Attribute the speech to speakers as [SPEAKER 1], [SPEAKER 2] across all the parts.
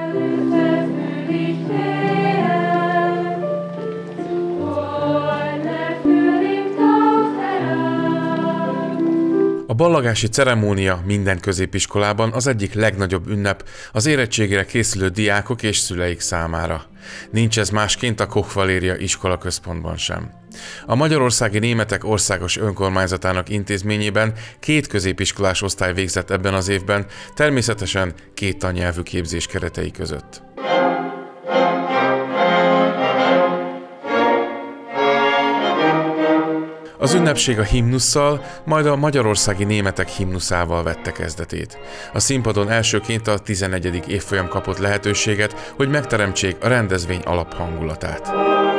[SPEAKER 1] A ballagási ceremónia minden középiskolában az egyik legnagyobb ünnep az érettségére készülő diákok és szüleik számára. Nincs ez másként a Koch Valéria iskolaközpontban sem. A Magyarországi Németek Országos Önkormányzatának intézményében 2 középiskolás osztály végzett ebben az évben, természetesen 2 tannyelvű képzés keretei között. Az ünnepség a himnusszal, majd a Magyarországi Németek himnuszával vette kezdetét. A színpadon elsőként a 11. évfolyam kapott lehetőséget, hogy megteremtsék a rendezvény alaphangulatát.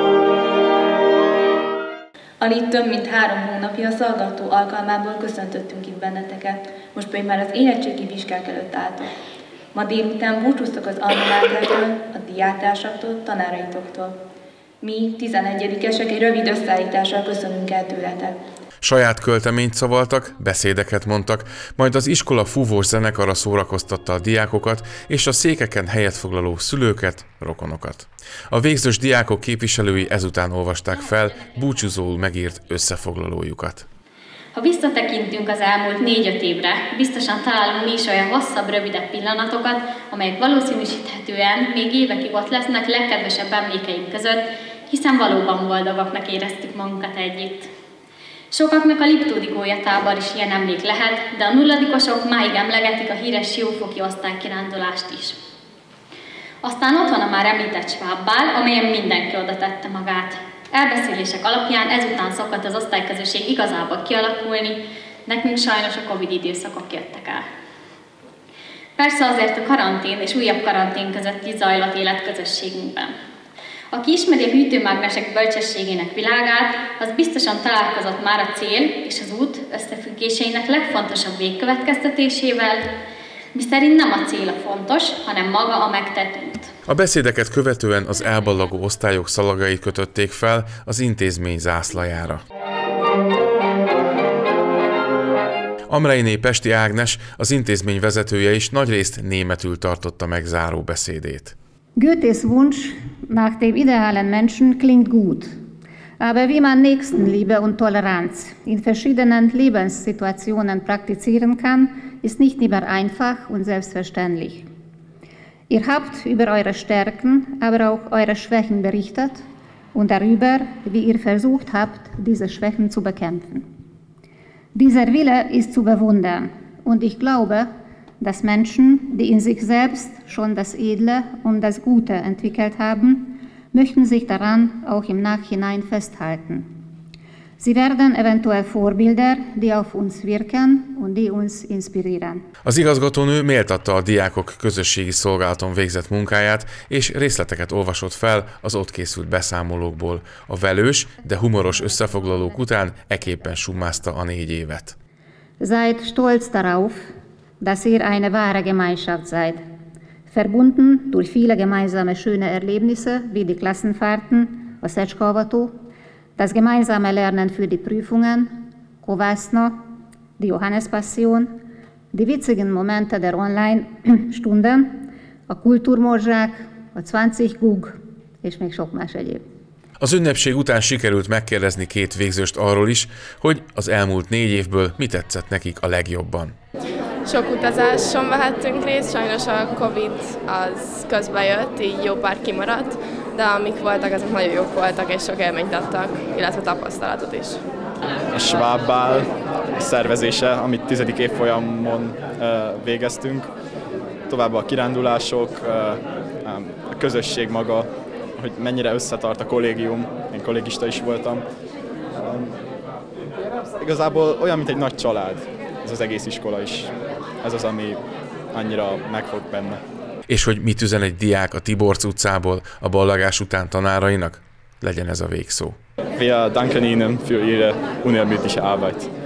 [SPEAKER 2] Alig több mint 3 hónapja a szallgató alkalmából köszöntöttünk itt benneteket, most pedig már az érettségi vizsgák előtt álltok. Ma délután búcsúztok az alma-mátertől, a diáktársaktól, tanáraitoktól. Mi, 11-esek, egy rövid összeállítással köszönünk el tőletek.
[SPEAKER 1] Saját költeményt szavaltak, beszédeket mondtak, majd az iskola fúvós zenekara szórakoztatta a diákokat és a székeken helyet foglaló szülőket, rokonokat. A végzős diákok képviselői ezután olvasták fel búcsúzóul megírt összefoglalójukat.
[SPEAKER 3] Ha visszatekintünk az elmúlt 4-5 évre, biztosan találunk mi is olyan hosszabb, rövidebb pillanatokat, amelyek valószínűsíthetően még évekig ott lesznek legkedvesebb emlékeink között, hiszen valóban boldogaknak éreztük magunkat együtt. Sokaknak a Liptódi gólyatábor is ilyen emlék lehet, de a nulladikosok máig emlegetik a híres siófoki osztálykirándulást is. Aztán ott van a már említett Schwabbál, amelyen mindenki oda tette magát. Elbeszélések alapján ezután szokott az osztályközösség igazából kialakulni, nekünk sajnos a Covid időszakok jöttek el. Persze azért a karantén és újabb karantén között is zajlott életközösségünkben. Aki ismeri a hűtőmágnesek bölcsességének világát, az biztosan találkozott már a cél és az út összefüggéseinek legfontosabb végkövetkeztetésével, miszerint nem a cél a fontos, hanem maga a megtett út.
[SPEAKER 1] A beszédeket követően az elballagó osztályok szalagait kötötték fel az intézmény zászlajára. Amreiné Pesti Ágnes, az intézmény vezetője is nagyrészt németül tartotta meg záró beszédét.
[SPEAKER 4] Goethes Wunsch nach dem idealen Menschen klingt gut. Aber wie man Nächstenliebe und Toleranz in verschiedenen Lebenssituationen praktizieren kann, ist nicht immer einfach und selbstverständlich. Ihr habt über eure Stärken, aber auch eure Schwächen berichtet und darüber, wie ihr versucht habt, diese Schwächen zu bekämpfen. Dieser Wille ist zu bewundern und ich glaube, dass Menschen, die in sich selbst schon das Edle und das Gute entwickelt haben, möchten sich daran auch im Nachhinein festhalten. Sie werden eventuell Vorbilder, die auf uns wirken und die uns inspirieren.
[SPEAKER 1] Az igazgatónő méltatta a diákok közösségi szolgálaton végzett munkáját, és részleteket olvasott fel az ott készült beszámolókból. A velős, de humoros összefoglalók után ekképpen summázta a 4 évet.
[SPEAKER 4] Seid stolz darauf, dass ihr eine wahre Gemeinschaft seid. Verbunden durch viele gemeinsame schöne Erlebnisse wie die Klassenfahrten, a Szecskavató, das gemeinsame Lernen für die Prüfungen, Kovásna, die Johannespassion, die witzigen Momente der Online-Stunden, a Kulturmorzsák, a 20 Gug, és még sok más egyéb.
[SPEAKER 1] Az ünnepség után sikerült megkérdezni 2 végzőst arról is, hogy az elmúlt 4 évből mi tetszett nekik a legjobban.
[SPEAKER 5] Sok utazáson vehettünk részt, sajnos a Covid az közbejött, így jó pár kimaradt, de amik voltak, azok nagyon jók voltak, és sok élményt adtak, illetve tapasztalatot is.
[SPEAKER 6] A Schwabbál szervezése, amit 10. évfolyamon végeztünk, továbbá a kirándulások, a közösség maga, hogy mennyire összetart a kollégium, én kollégista is voltam. Igazából olyan, mint egy nagy család, ez az egész iskola is. Ez az, ami annyira megfog benne.
[SPEAKER 1] És hogy mit üzen egy diák a Tiborcs utcából a ballagás után tanárainak? Legyen ez a végszó.
[SPEAKER 6] Wir danken Ihnen für Ihre unermüdliche Arbeit.